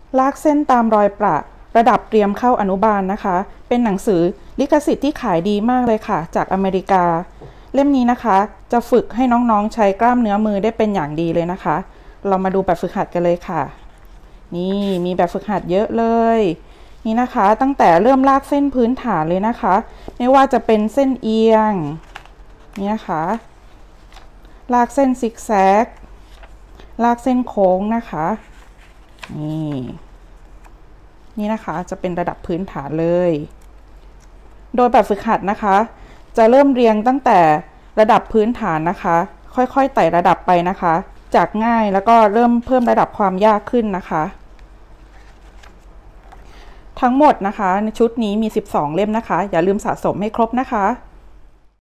ลากเส้นตามรอยประระดับเตรียมเข้าอนุบาลนะคะเป็นหนังสือลิขสิทธิ์ที่ขายดีมากเลยค่ะจากอเมริกาเล่มนี้นะคะจะฝึกให้น้องๆใช้กล้ามเนื้อมือได้เป็นอย่างดีเลยนะคะเรามาดูแบบฝึกหัดกันเลยค่ะนี่มีแบบฝึกหัดเยอะเลยนี่นะคะตั้งแต่เริ่มลากเส้นพื้นฐานเลยนะคะไม่ว่าจะเป็นเส้นเอียงนี่นะคะลากเส้นซิกแซกลากเส้นโค้งนะคะนี่นะคะจะเป็นระดับพื้นฐานเลยโดยแบบฝึกหัดนะคะจะเริ่มเรียงตั้งแต่ระดับพื้นฐานนะคะค่อยๆไต่ระดับไปนะคะจากง่ายแล้วก็เริ่มเพิ่มระดับความยากขึ้นนะคะทั้งหมดนะคะในชุดนี้มี12เล่มนะคะอย่าลืมสะสมให้ครบนะคะ